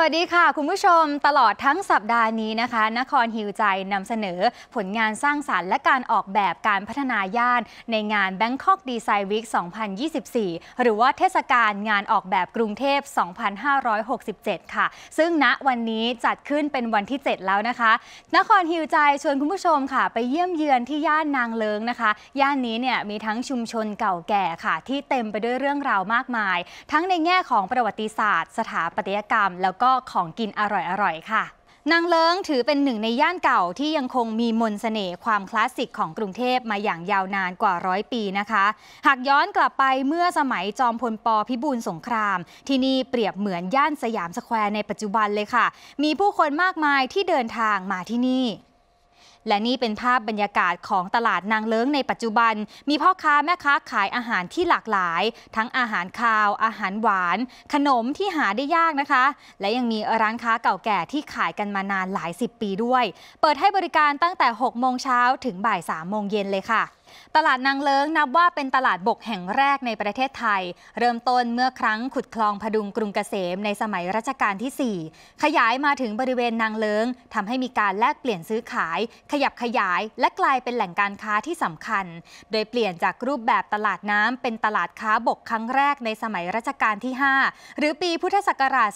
วัสดีค่ะคุณผู้ชมตลอดทั้งสัปดาห์นี้นะคะนครฮิวใจนำเสนอผลงานสร้างสรรค์และการออกแบบการพัฒนาย่านในงาน Bangkok Design Week 2024 หรือว่าเทศกาลงานออกแบบกรุงเทพ 2567 ค่ะซึ่งณวันนี้จัดขึ้นเป็นวันที่ 7 แล้วนะคะนครฮิวใจชวนคุณผู้ชมค่ะไปเยี่ยมเยือนที่ย่านนางเลิ้งนะคะย่านนี้เนี่ยมีทั้งชุมชนเก่าแก่ค่ะที่เต็มไปด้วยเรื่องราวมากมายทั้งในแง่ของประวัติศาสตร์สถาปัตยกรรมแล้วก็ของกินอร่อยๆค่ะนางเลิ้งถือเป็นหนึ่งในย่านเก่าที่ยังคงมีมนต์เสน่ห์ความคลาสสิกของกรุงเทพมาอย่างยาวนานกว่า100 ปีนะคะหากย้อนกลับไปเมื่อสมัยจอมพลป.พิบูลสงครามที่นี่เปรียบเหมือนย่านสยามสแควร์ในปัจจุบันเลยค่ะมีผู้คนมากมายที่เดินทางมาที่นี่และนี่เป็นภาพบรรยากาศของตลาดนางเลิ้งในปัจจุบันมีพ่อค้าแม่ค้าขายอาหารที่หลากหลายทั้งอาหารคาวอาหารหวานขนมที่หาได้ยากนะคะและยังมีร้านค้าเก่าแก่ที่ขายกันมานานหลาย10 ปีด้วยเปิดให้บริการตั้งแต่ 6 โมงเช้าถึงบ่าย 3 โมงเย็นเลยค่ะตลาดนางเลิ้งนับว่าเป็นตลาดบกแห่งแรกในประเทศไทยเริ่มต้นเมื่อครั้งขุดคลองพดุงกรุงเกษมในสมัยรัชกาลที่ 4 ขยายมาถึงบริเวณนางเลิ้งทำให้มีการแลกเปลี่ยนซื้อขายขยับขยายและกลายเป็นแหล่งการค้าที่สำคัญโดยเปลี่ยนจากรูปแบบตลาดน้ำเป็นตลาดค้าบกครั้งแรกในสมัยรัชกาลที่ 5 หรือปีพุทธศักราช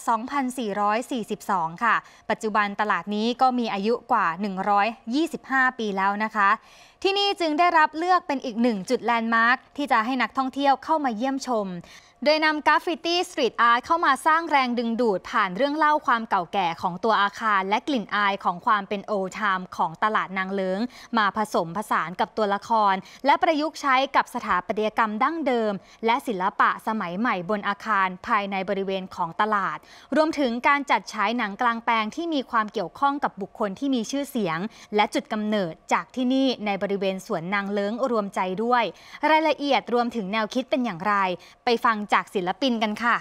2442 ค่ะปัจจุบันตลาดนี้ก็มีอายุกว่า 125 ปีแล้วนะคะที่นี่จึงได้รับเลือกเป็นอีกหนึ่งจุดแลนด์มาร์คที่จะให้นักท่องเที่ยวเข้ามาเยี่ยมชมโดยนำกราฟฟิตี้สตรีทอาร์ตเข้ามาสร้างแรงดึงดูดผ่านเรื่องเล่าความเก่าแก่ของตัวอาคารและกลิ่นอายของความเป็นโอลด์ไทม์ของตลาดนางเลิ้งมาผสมผสานกับตัวละครและประยุกต์ใช้กับสถาปัตยกรรมดั้งเดิมและศิลปะสมัยใหม่บนอาคารภายในบริเวณของตลาดรวมถึงการจัดฉายหนังกลางแปลงที่มีความเกี่ยวข้องกับบุคคลที่มีชื่อเสียงและจุดกำเนิดจากที่นี่ในบริเวณสวนนางเลิ้งรวมใจด้วยรายละเอียดรวมถึงแนวคิดเป็นอย่างไรไปฟังจากศิลปินกันค่ะ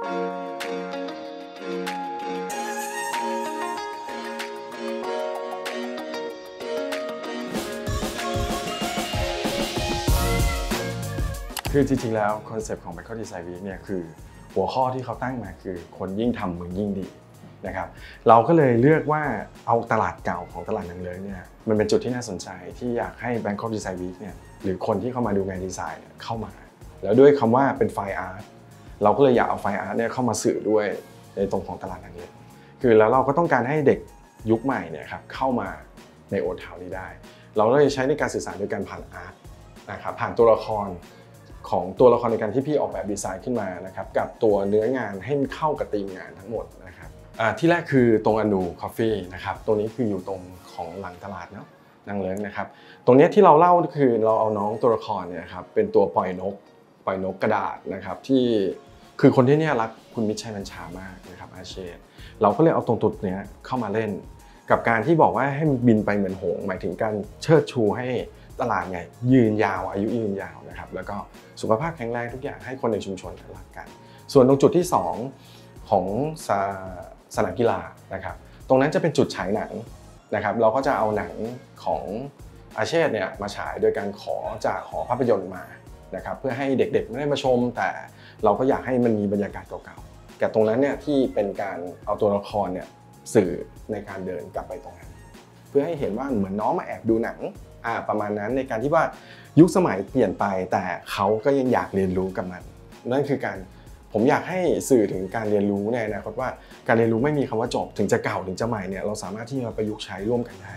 คือจริงๆแล้วคอนเซปต์ของ Bangkok Design Week เนี่ยคือหัวข้อที่เขาตั้งมาคือคนยิ่งทำเมืองยิ่งดีนะครับเราก็เลยเลือกว่าเอาตลาดเก่าของตลาดนางเลิ้งเนี่ยมันเป็นจุดที่น่าสนใจที่อยากให้ Bangkok Design Week เนี่ยหรือคนที่เข้ามาดูงานดีไซน์เข้ามาแล้วด้วยคำว่าเป็นไฟอาร์ตเราก็เลยอยากเอาไฟอาร์ตเนี่ยเข้ามาสื่อด้วยในตรงของตลาดนางเลิ้งคือแล้วเราก็ต้องการให้เด็กยุคใหม่เนี่ยครับเข้ามาในโอทาวน์นี้ได้เราเลยใช้ในการสื่อสารโดยการผ่านอาร์ตนะครับผ่านตัวละครของตัวละครในการที่พี่ออกแบบดีไซน์ขึ้นมานะครับกับตัวเนื้องานให้มันเข้ากับธีมงานทั้งหมดนะครับที่แรกคือตรงอนูคอฟฟี่นะครับตรงนี้คืออยู่ตรงของหลังตลาดเนาะนางเลิ้งนะครับตรงนี้ที่เราเล่าคือเราเอาน้องตัวละครเนี่ยครับเป็นตัวปล่อยนกกระดาษนะครับที่คือคนที่เนี่ยรักคุณมิตรชัยบัญชามากนะครับอาเชษเราก็เลยเอาตรงจุดนี้เข้ามาเล่นกับการที่บอกว่าให้มันบินไปเหมือนหงส์หมายถึงการเชิดชูให้ตลาดไงยืนยาวอายุยืนยาวนะครับแล้วก็สุขภาพแข็งแรงทุกอย่างให้คนในชุมชนรักกันส่วนตรงจุดที่2ของสนามกีฬานะครับตรงนั้นจะเป็นจุดฉายหนังนะครับเราก็จะเอาหนังของอาเชษเนี่ยมาฉายโดยการขอจากหอภาพยนตร์มานะครับเพื่อให้เด็กๆไม่ได้มาชมแต่เราก็อยากให้มันมีบรรยากาศเก่าๆแต่ตรงนั้นเนี่ยที่เป็นการเอาตัวละครเนี่ยสื่อในการเดินกลับไปตรงนั้นเพื่อให้เห็นว่าเหมือนน้องมาแอบดูหนังประมาณนั้นในการที่ว่ายุคสมัยเปลี่ยนไปแต่เขาก็ยังอยากเรียนรู้กับมันนั่นคือการผมอยากให้สื่อถึงการเรียนรู้ในอนาคตว่าการเรียนรู้ไม่มีคำว่าจบถึงจะเก่าถึงจะใหม่เนี่ยเราสามารถที่จะประยุกต์ใช้ร่วมกันได้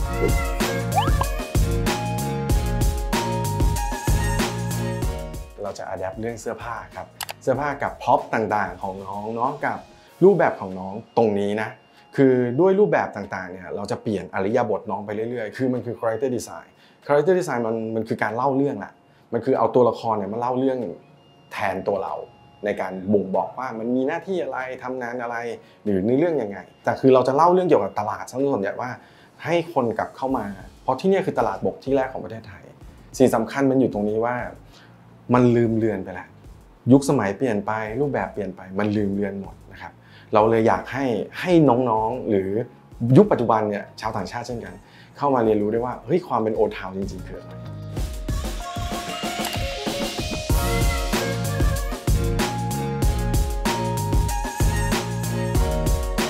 เราจะอัดแอปเรื่องเสื้อผ้าครับเสื้อผ้ากับพ็อปต่างๆของน้องเนาะกับรูปแบบของน้องตรงนี้นะคือด้วยรูปแบบต่างๆเนี่ยเราจะเปลี่ยนอริยบทน้องไปเรื่อยๆคือมันคือ character design character design มันคือการเล่าเรื่องแหละมันคือเอาตัวละครเนี่ยมาเล่าเรื่องแทนตัวเราในการบ่งบอกว่ามันมีหน้าที่อะไรทำงานอะไรหรือในเรื่องยังไงแต่คือเราจะเล่าเรื่องเกี่ยวกับตลาดซะส่วนใหญ่ว่าให้คนกลับเข้ามาเพราะที่นี่คือตลาดบกที่แรกของประเทศไทยสิ่งสำคัญมันอยู่ตรงนี้ว่ามันลืมเลือนไปแล้วยุคสมัยเปลี่ยนไปรูปแบบเปลี่ยนไปมันลืมเลือนหมดนะครับเราเลยอยากให้น้องๆหรือยุคปัจจุบันเนี่ยชาวต่างชาติเช่นกันเข้ามาเรียนรู้ได้ว่าเฮ้ยความเป็นโอทาวน์จริงๆคืออะไรค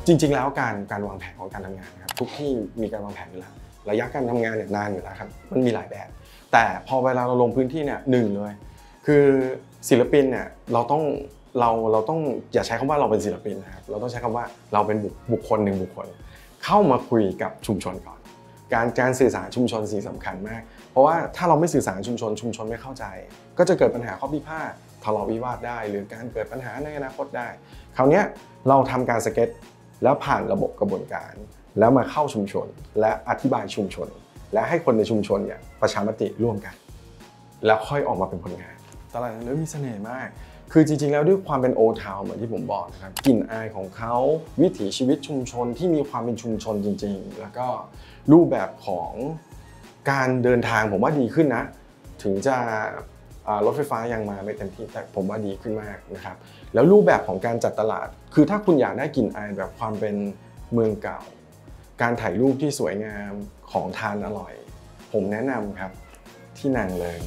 จริงๆแล้วการวางแผนของการทำงานครับทุกที่มีการวางแผนอยู่แล้วระยะการทำงานเนี่ยนานอยู่แล้วครับมันมีหลายแบบแต่พอเวลาเราลงพื้นที่เนี่ยหนึ่งเลยคือศิลปินเนี่ยเราต้องอย่าใช้คำว่าเราเป็นศิลปินนะครับเราต้องใช้คำว่าเราเป็นบุคคลหนึ่งบุคคลเข้ามาคุยกับชุมชนก่อนการสื่อสารชุมชนสิ่งสำคัญมากเพราะว่าถ้าเราไม่สื่อสารชุมชนไม่เข้าใจก็จะเกิดปัญหาข้อพิพาททะเลาะวิวาทได้หรือการเกิดปัญหาในอนาคตได้คราวนี้เราทำการสเก็ตแล้วผ่านระบบกระบวนการแล้วมาเข้าชุมชนและอธิบายชุมชนและให้คนในชุมชนเนี่ยประชามติร่วมกันแล้วค่อยออกมาเป็นผลงานตลาดนั้นมีเสน่ห์มากคือจริงๆแล้วด้วยความเป็นโอทาวน์เหมือนที่ผมบอกนะครับกลิ่นอายของเขาวิถีชีวิตชุมชนที่มีความเป็นชุมชนจริงๆแล้วก็รูปแบบของการเดินทางผมว่าดีขึ้นนะถึงจะรถไฟฟ้ายังมาไม่เต็มที่แต่ผมว่าดีขึ้นมากนะครับแล้วรูปแบบของการจัดตลาดคือถ้าคุณอยากได้กลิ่นอายแบบความเป็นเมืองเก่าการถ่ายรูปที่สวยงามของทานอร่อยผมแนะนำครับที่นางเลิ้ง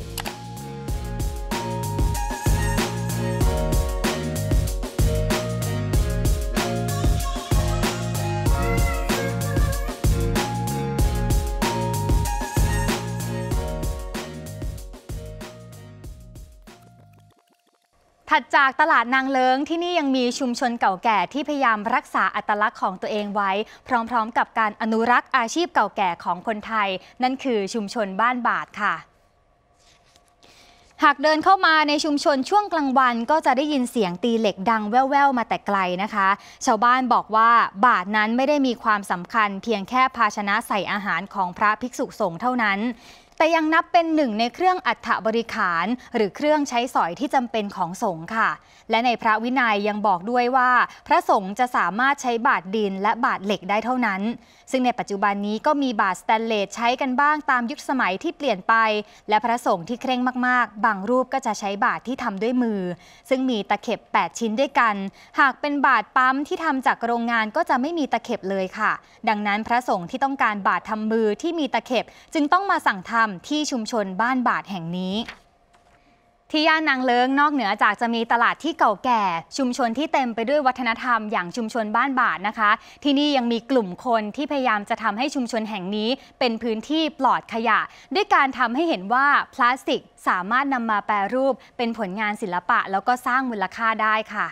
ถัดจากตลาดนางเลิ้งที่นี่ยังมีชุมชนเก่าแก่ที่พยายามรักษาอัตลักษณ์ของตัวเองไว้พร้อมๆกับการอนุรักษ์อาชีพเก่าแก่ของคนไทยนั่นคือชุมชนบ้านบาดค่ะหากเดินเข้ามาในชุมชนช่วงกลางวันก็จะได้ยินเสียงตีเหล็กดังแว่วๆมาแต่ไกลนะคะชาวบ้านบอกว่าบาดนั้นไม่ได้มีความสำคัญเพียงแค่ภาชนะใส่อาหารของพระภิกษุสงฆ์เท่านั้นแต่ยังนับเป็นหนึ่งในเครื่องอัฐบริขารหรือเครื่องใช้สอยที่จำเป็นของสงฆ์ค่ะและในพระวินัยยังบอกด้วยว่าพระสงฆ์จะสามารถใช้บาตรดินและบาตรเหล็กได้เท่านั้นซึ่งในปัจจุบันนี้ก็มีบาตรสแตนเลสใช้กันบ้างตามยุคสมัยที่เปลี่ยนไปและพระสงฆ์ที่เคร่งมากๆบางรูปก็จะใช้บาตรที่ทำด้วยมือซึ่งมีตะเข็บ8ชิ้นด้วยกันหากเป็นบาตรปั๊มที่ทำจากโรงงานก็จะไม่มีตะเข็บเลยค่ะดังนั้นพระสงฆ์ที่ต้องการบาตรทำมือที่มีตะเข็บจึงต้องมาสั่งทำที่ชุมชนบ้านบาดแห่งนี้ที่ย่านนางเลิ้งนอกเหนือจากจะมีตลาดที่เก่าแก่ชุมชนที่เต็มไปด้วยวัฒนธรรมอย่างชุมชนบ้านบาดนะคะที่นี่ยังมีกลุ่มคนที่พยายามจะทำให้ชุมชนแห่งนี้เป็นพื้นที่ปลอดขยะด้วยการทำให้เห็นว่าพลาสติกสามารถนำมาแปรรูปเป็นผลงานศิลปะแล้วก็สร้างมูลค่าได้ค่ะ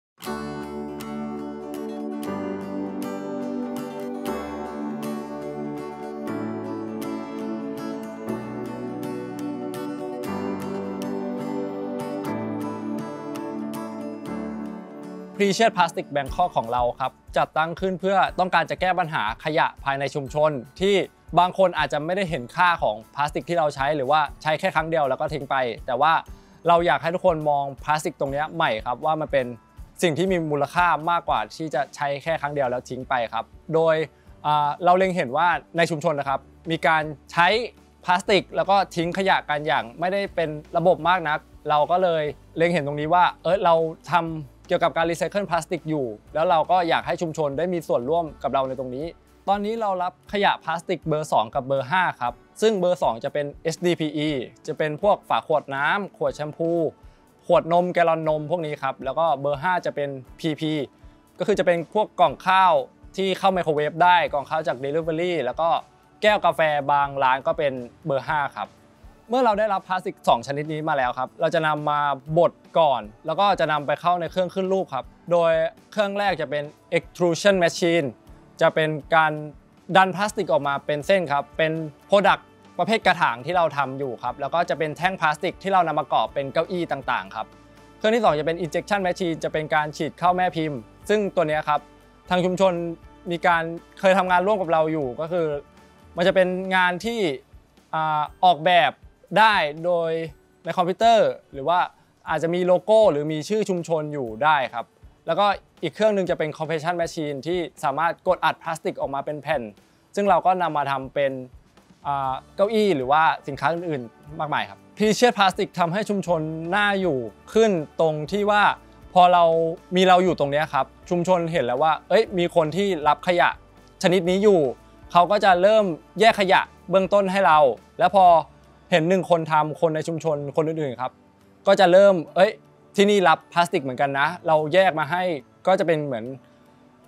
Precious Plastic Bangkok ของเราครับจัดตั้งขึ้นเพื่อต้องการจะแก้ปัญหาขยะภายในชุมชนที่บางคนอาจจะไม่ได้เห็นค่าของพลาสติกที่เราใช้หรือว่าใช้แค่ครั้งเดียวแล้วก็ทิ้งไปแต่ว่าเราอยากให้ทุกคนมองพลาสติกตรงนี้ใหม่ครับว่ามันเป็นสิ่งที่มีมูลค่ามากกว่าที่จะใช้แค่ครั้งเดียวแล้วทิ้งไปครับโดยเราเล็งเห็นว่าในชุมชนนะครับมีการใช้พลาสติกแล้วก็ทิ้งขยะกันอย่างไม่ได้เป็นระบบมากนักเราก็เลยเล็งเห็นตรงนี้ว่าเราทำเกี่ยวกับการรีไซเคิลพลาสติกอยู่แล้วเราก็อยากให้ชุมชนได้มีส่วนร่วมกับเราในตรงนี้ตอนนี้เรารับขยะพลาสติกเบอร์2กับเบอร์5ครับซึ่งเบอร์2จะเป็น SDPE จะเป็นพวกฝาขวดน้ำขวดแชมพูขวดนมแกลลอนนมพวกนี้ครับแล้วก็เบอร์5จะเป็น PP ก็คือจะเป็นพวกกล่องข้าวที่เข้าไมโครเวฟได้กล่องข้าวจาก Delivery แล้วก็แก้วกาแฟบางร้านก็เป็นเบอร์5ครับเมื่อเราได้รับพลาสติก2ชนิดนี้มาแล้วครับเราจะนำมาบดก่อนแล้วก็จะนำไปเข้าในเครื่องขึ้นรูปครับโดยเครื่องแรกจะเป็น extrusion machine จะเป็นการดันพลาสติกออกมาเป็นเส้นครับเป็น product ประเภทกระถางที่เราทำอยู่ครับแล้วก็จะเป็นแท่งพลาสติกที่เรานำมาก่อเป็นเก้าอี้ต่างๆครับเครื่องที่2จะเป็น injection machine จะเป็นการฉีดเข้าแม่พิมพ์ซึ่งตัวนี้ครับทางชุมชนมีการเคยทำงานร่วมกับเราอยู่ก็คือมันจะเป็นงานที่ออกแบบได้โดยในคอมพิวเตอร์หรือว่าอาจจะมีโลโก้หรือมีชื่อชุมชนอยู่ได้ครับแล้วก็อีกเครื่องนึงจะเป็น compression machine ที่สามารถกดอัดพลาสติกออกมาเป็นแผ่นซึ่งเราก็นำมาทำเป็นเก้าอี้หรือว่าสินค้าอื่นๆมากมายครับ Precious Plastic ทำให้ชุมชนน่าอยู่ขึ้นตรงที่ว่าพอเราอยู่ตรงนี้ครับชุมชนเห็นแล้วว่ามีคนที่รับขยะชนิดนี้อยู่เขาก็จะเริ่มแยกขยะเบื้องต้นให้เราแล้วพอเห็น1คนทำคนในชุมชนคนอื่นๆครับก็จะเริ่มที่นี่รับพลาสติกเหมือนกันนะเราแยกมาให้ก็จะเป็นเหมือนเ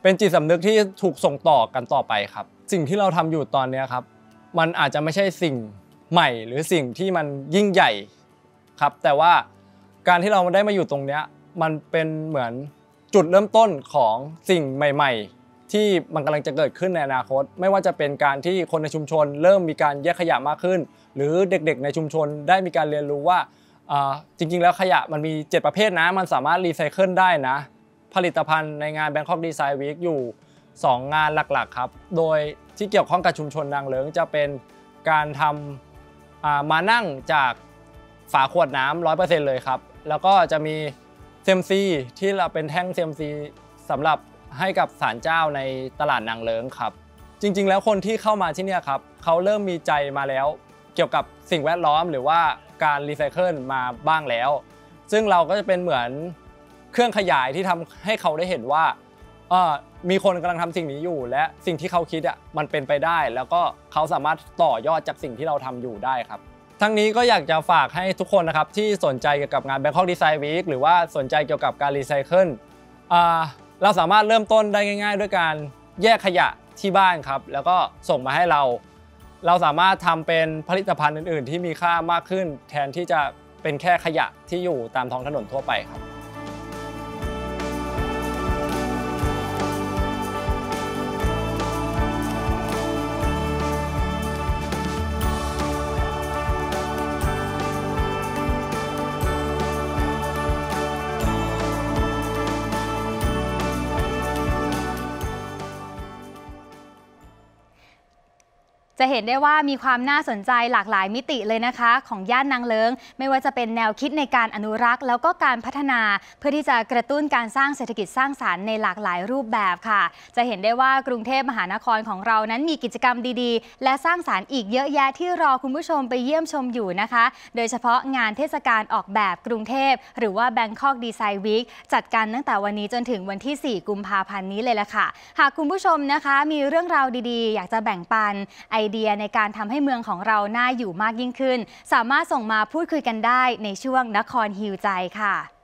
เป็นจิตสำนึกที่ถูกส่งต่อกันต่อไปครับสิ่งที่เราทำอยู่ตอนนี้ครับมันอาจจะไม่ใช่สิ่งใหม่หรือสิ่งที่มันยิ่งใหญ่ครับแต่ว่าการที่เราได้มาอยู่ตรงนี้มันเป็นเหมือนจุดเริ่มต้นของสิ่งใหม่ๆที่มันกำลังจะเกิดขึ้นในอนาคตไม่ว่าจะเป็นการที่คนในชุมชนเริ่มมีการแยกขยะมากขึ้นหรือเด็กๆในชุมชนได้มีการเรียนรู้ว่าจริงๆแล้วขยะมันมี7ประเภทนะมันสามารถรีไซเคิลได้นะผลิตภัณฑ์ในงาน Bangkok Design Week อยู่2งานหลักๆครับโดยที่เกี่ยวข้องกับชุมชนนางเลิ้งจะเป็นการทำมานั่งจากฝาขวดน้ำ 100% เลยครับแล้วก็จะมีเซมซีที่เราเป็นแท่งเซมซีสำหรับให้กับศาลเจ้าในตลาดนางเลิ้งครับจริงๆแล้วคนที่เข้ามาที่นี่ครับเขาเริ่มมีใจมาแล้วเกี่ยวกับสิ่งแวดล้อมหรือว่าการรีไซเคิลมาบ้างแล้วซึ่งเราก็จะเป็นเหมือนเครื่องขยายที่ทำให้เขาได้เห็นว่ามีคนกำลังทำสิ่งนี้อยู่และสิ่งที่เขาคิดมันเป็นไปได้แล้วก็เขาสามารถต่อยอดจากสิ่งที่เราทำอยู่ได้ครับทั้งนี้ก็อยากจะฝากให้ทุกคนนะครับที่สนใจเกี่ยวกับงาน Bangkok Design Week หรือว่าสนใจเกี่ยวกับการรีไซเคิลเราสามารถเริ่มต้นได้ง่ายๆด้วยการแยกขยะที่บ้านครับแล้วก็ส่งมาให้เราสามารถทำเป็นผลิตภัณฑ์อื่นๆที่มีค่ามากขึ้นแทนที่จะเป็นแค่ขยะที่อยู่ตามท้องถนนทั่วไปครับจะเห็นได้ว่ามีความน่าสนใจหลากหลายมิติเลยนะคะของย่านนางเลิ้งไม่ว่าจะเป็นแนวคิดในการอนุรักษ์แล้วก็การพัฒนาเพื่อที่จะกระตุ้นการสร้างเศรษฐกิจสร้างสรรค์ในหลากหลายรูปแบบค่ะจะเห็นได้ว่ากรุงเทพมหานครของเรานั้นมีกิจกรรมดีๆและสร้างสรรค์อีกเยอะแยะที่รอคุณผู้ชมไปเยี่ยมชมอยู่นะคะโดยเฉพาะงานเทศกาลออกแบบกรุงเทพหรือว่า Bangkok Design Week จัดกันตั้งแต่วันนี้จนถึงวันที่4 กุมภาพันธ์นี้เลยล่ะค่ะหากคุณผู้ชมนะคะมีเรื่องราวดีๆอยากจะแบ่งปันไอเดียในการทำให้เมืองของเราน่าอยู่มากยิ่งขึ้นสามารถส่งมาพูดคุยกันได้ในช่วงนครฮีลใจค่ะ